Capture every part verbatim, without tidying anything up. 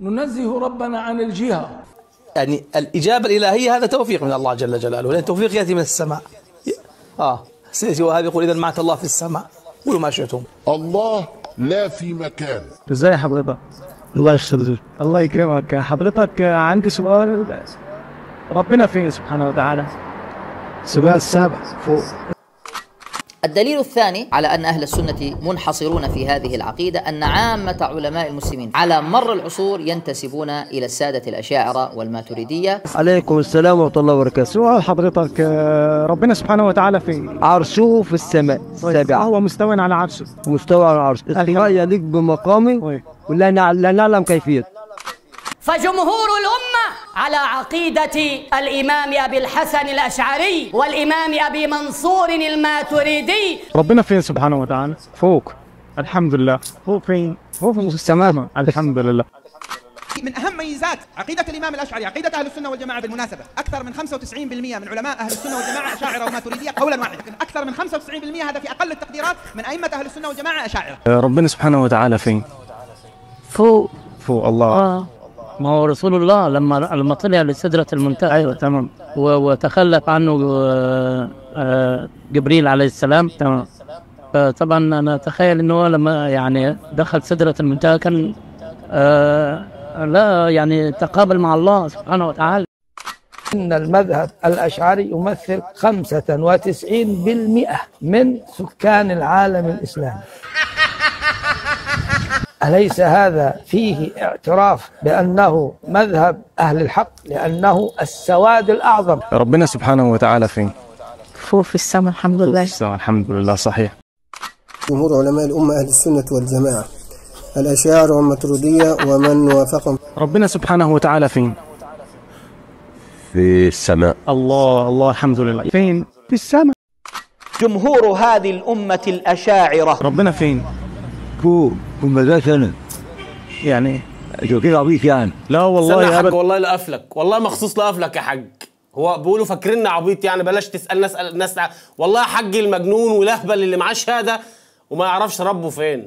ننزه ربنا عن الجهة. يعني الإجابة الإلهية هذا توفيق من الله جل جلاله، لأن التوفيق يأتي من السماء. آه سيدي وهذا يقول إذا مات الله في السماء قولوا ما شئتم. الله لا في مكان. ازاي حضرتك؟ الله يخليك. الله يكرمك. حضرتك عندي سؤال، ربنا فين سبحانه وتعالى؟ السؤال السابع فوق. الدليل الثاني على أن أهل السنة منحصرون في هذه العقيدة أن عامة علماء المسلمين على مر العصور ينتسبون إلى السادة الأشاعرة والماتريدية. عليكم السلام ورحمة الله وبركاته. سؤال حضرتك، ربنا سبحانه وتعالى فين؟ عرشه في السماء السابعة. هو مستوى على عرشه. مستوى على عرشه. استواء يليق بمقامه ولا لا نعلم كيفية. فجمهور الأمة على عقيدة الإمام أبي الحسن الأشعري والإمام أبي منصور الماتريدي. ربنا فين سبحانه وتعالى؟ فوق. الحمد لله. هو فين؟ هو في السماء. الحمد لله. من أهم ميزات عقيدة الإمام الأشعري عقيدة أهل السنة والجماعة بالمناسبة، أكثر من خمسة وتسعين بالمئة من علماء أهل السنة والجماعة أشاعرة وماتريدية قولا واحدا، أكثر من خمسة وتسعين بالمئة هذا في أقل التقديرات من أئمة أهل السنة والجماعة أشاعرة. ربنا سبحانه وتعالى فين؟ فوق. فوق الله. آه. ما هو رسول الله لما لما طلع لسدرة المنتهى. ايوه تمام. وتخلف عنه جبريل عليه السلام. تمام. فطبعا انا اتخيل انه لما يعني دخل سدرة المنتهى كان آه لا يعني تقابل مع الله سبحانه وتعالى. إن المذهب الأشعري يمثل خمسة وتسعين بالمئة من سكان العالم الإسلامي. أليس هذا فيه اعتراف بأنه مذهب أهل الحق لأنه السواد الأعظم؟ ربنا سبحانه وتعالى فين؟ فوق في السماء الحمد لله. السماء الحمد لله. صحيح. جمهور علماء الأمة أهل السنة والجماعة الأشاعرة والماتريدية ومن وافقهم. ربنا سبحانه وتعالى فين؟ في السماء. الله الله الحمد لله. فين؟ في السماء. جمهور هذه الأمة الأشاعرة. ربنا فين؟ فوق. هم ذا سنة يعني كده عبيط يعني. لا والله يا حاج والله لا أفلك، والله مخصوص لا أفلك يا حاج. هو بيقولوا فاكريننا عبيط يعني، بلاش تسأل نسأل الناس. والله يا حاج المجنون والأهبل اللي معاه شهادة وما يعرفش ربه فين.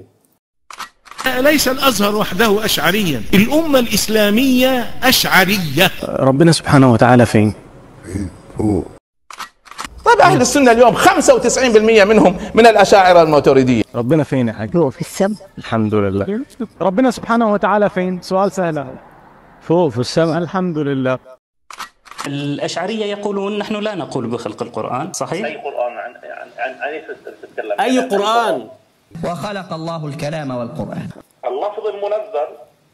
ليس الأزهر وحده أشعريا، الأمة الإسلامية أشعرية. ربنا سبحانه وتعالى فين؟ هو. طيب أهل السنة اليوم خمسة وتسعين بالمئة منهم من الأشاعرة الماتريدية. ربنا فين يا حاج؟ هو في السماء الحمد لله. ربنا سبحانه وتعالى فين؟ سؤال سهل. فوق في السماء الحمد لله. الأشعرية يقولون نحن لا نقول بخلق القرآن، صحيح؟ أي قرآن عن عن عن أي تتكلم؟ أي قرآن؟ وخلق الله الكلام والقرآن. اللفظ المنزل.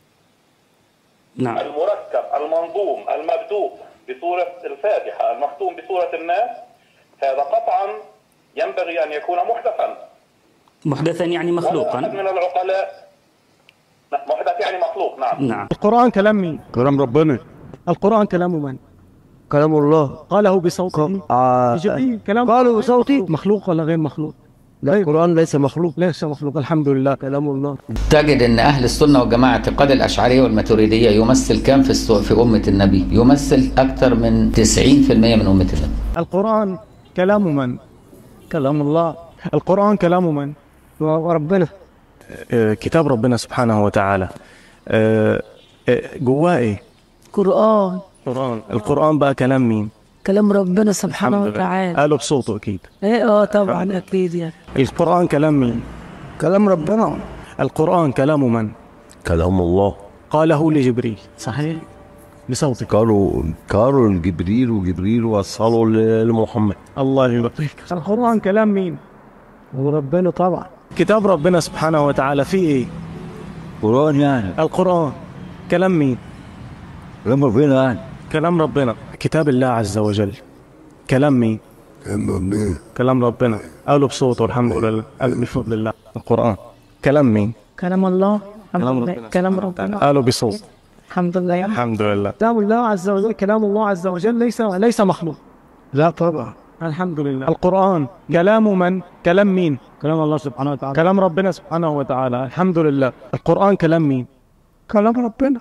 نعم. المركب المنظوم المبدوء بسورة الفاتحة المختوم بسورة الناس، هذا قطعا ينبغي أن يكون محدثا. محدثا يعني مخلوقا. من العقلاء محدث يعني مخلوق. نعم. نعم. القرآن كلام مين؟ كلام ربنا. القرآن كلام من؟ كلام الله. قاله بصوته. آه. جبريل. كلام قاله بصوته. مخلوق ولا غير مخلوق؟ لا القرآن ليس مخلوق. ليس مخلوق الحمد لله. كلام الله. تجد أن أهل السنة والجماعة اعتقاد الأشعرية والماتريدية يمثل كم في في أمة النبي؟ يمثل أكثر من تسعين بالمئة من أمة النبي. القرآن كلام من؟ كلام الله. القرآن كلام من؟ وربنا. آه كتاب ربنا سبحانه وتعالى. آه آه جواه ايه؟ قرآن. قرآن. القرآن بقى كلام مين؟ كلام ربنا سبحانه وتعالى. قالوا بصوته اكيد. ايه اه طبعا اكيد يعني. القرآن كلام مين؟ كلام ربنا. القرآن كلام من؟ كلام الله. قاله لجبريل. صحيح. بصوته. قالوا قالوا لجبريل وجبريل وصلوا لمحمد. الله يبارك. القرآن كلام مين؟ وربنا طبعا. كتاب ربنا سبحانه وتعالى فيه ايه؟ قرآن يعني. القرآن كلام مين؟ كلام ربنا يعني. كلام ربنا. كتاب الله عز وجل كلام مين؟ كلام ربنا. كلام ربنا. قالوا بصوته الحمد لله. قالوا بفضل الله. القرآن كلام مين؟ كلام الله. كلام ربنا. كلام ربنا. قالوا بصوت. الحمد لله. الحمد لله. كلام الله عز وجل كلام الله عز وجل ليس ليس مخلوق. لا طبعا. الحمد لله. القرآن كلام من؟ كلام مين؟ كلام الله سبحانه وتعالى. كلام ربنا سبحانه وتعالى. الحمد لله. القرآن كلام مين؟ كلام ربنا.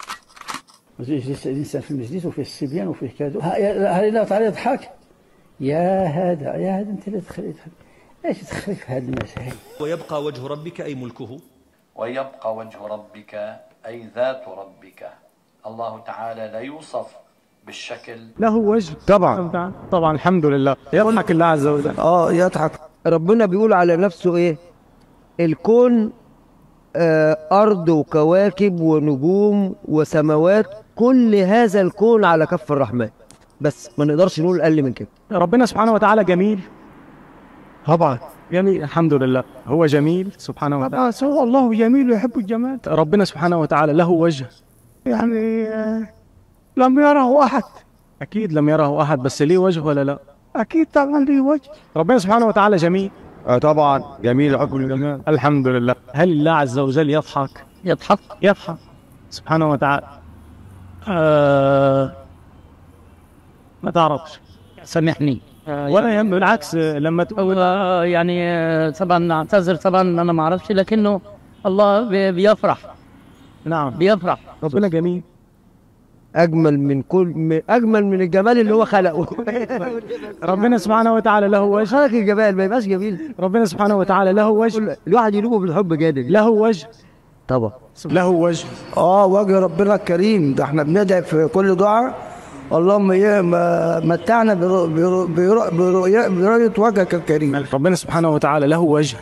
يجلس الإنسان في المجلس وفيه الصبيان وفيه كذا، هل الله تعالى يضحك؟ يا هذا يا هذا أنت لا تخلي ايش تخلي في هذه المسائل. ويبقى وجه ربك أي ملكه. ويبقى وجه ربك أي ذات ربك. الله تعالى لا يوصف بالشكل. له وجه طبعا طبعا الحمد لله. يضحك الله عز وجل. اه يضحك. ربنا بيقول على نفسه ايه؟ الكون آه ارض وكواكب ونجوم وسماوات، كل هذا الكون على كف الرحمن، بس ما نقدرش نقول اقل من كده. ربنا سبحانه وتعالى جميل طبعا، جميل الحمد لله، هو جميل سبحانه وتعالى. طبعا هو الله جميل ويحب الجمال. ربنا سبحانه وتعالى له وجه، يعني آه لم يره احد. اكيد لم يره احد، بس ليه وجه ولا لا؟ اكيد طبعا ليه وجه. ربنا سبحانه وتعالى جميل. اه طبعا جميل يحب الجمال. الحمد لله. هل الله عز وجل يضحك؟ يضحك يضحك سبحانه وتعالى. آه ما تعرفش. سامحني. ولا يهم، بالعكس لما تقول يعني طبعا اعتذر طبعا انا ما اعرفش، لكنه الله بي- بيفرح. نعم بيفرح. ربنا جميل. اجمل من كل من اجمل من الجمال اللي هو خلقه. ربنا سبحانه وتعالى له وجه. خلق الجمال ما يبقاش جميل. ربنا سبحانه وتعالى له وجه. الواحد يلومه بالحب جادل. له وجه طبعا. له وجه. اه وجه ربنا الكريم، ده احنا بندعي في كل دعاء اللهم إيه ما- متعنا برو- برو- برو- برؤية برؤية وجهك الكريم. ربنا سبحانه وتعالى له وجه.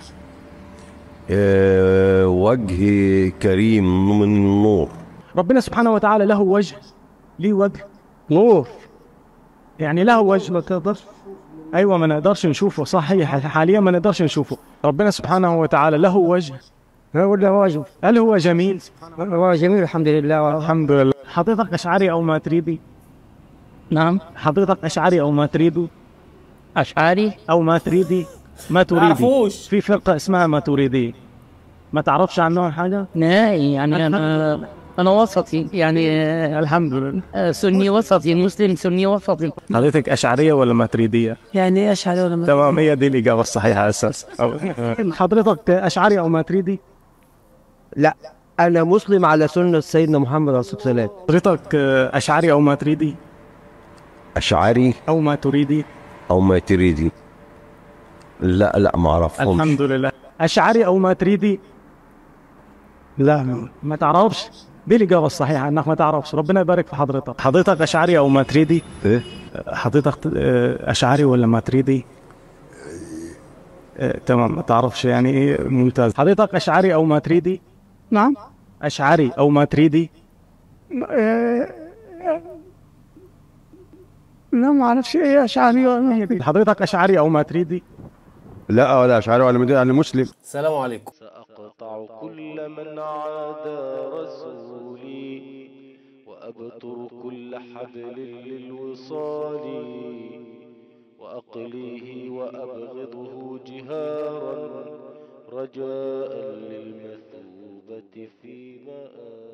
آه وجه كريم من نور. ربنا سبحانه وتعالى له وجه، ليه وجه نور، يعني له وجه. ما تقدرش. ايوه ما نقدرش نشوفه، صحيح حاليا ما نقدرش نشوفه. ربنا سبحانه وتعالى له وجه. هو له وجه. هل هو جميل؟ هو جميل الحمد لله. الحمد لله. حضرتك اشعري او ماتريدي؟ نعم. حضرتك اشعري او ماتريدي؟ اشعري او ماتريدي؟ ماتريدي. تعرفوش. في فرقه اسمها ماتريدي، ما تعرفش عنهم حاجه؟ نهائي. يعني انا انا وسطي يعني. الحمد لله. آه، سني وسطي، مسلم سني وسطي. حضرتك اشعريه ولا ماتريديه؟ يعني ايه اشعري ولا ماتريدي؟ تمام، هي دي الاجابه الصحيحه اساسا. حضرتك اشعري او ماتريدي؟ لا انا مسلم على سنه سيدنا محمد عليه الصلاه والسلام. حضرتك اشعري او ماتريدي؟ اشعري او ما تريدي؟ او ما تريدي؟ لا لا ما اعرفهمش. الحمد لله. اشعري او ما تريدي؟ لا ما تعرفش. دي الاجابه الصحيحه انك ما تعرفش. ربنا يبارك في حضرتك. حضرتك اشعري او ما تريدي؟ ايه حضرتك اشعري ولا ما تريدي؟ اه تمام ما تعرفش يعني ايه. ممتاز. حضرتك اشعري او ما تريدي؟ نعم. اشعري او ما تريدي؟ لا ما اعرفش ايه اشعري ولا. حضرتك اشعري او ما تريدي؟ لا ولا اشعري ولا مدري، انا مسلم. السلام عليكم. سأقطع كل من عادى رسولي وأبتر كل حبل للوصال وأقليه وأبغضه جهارا رجاء للمثوبة في مآل.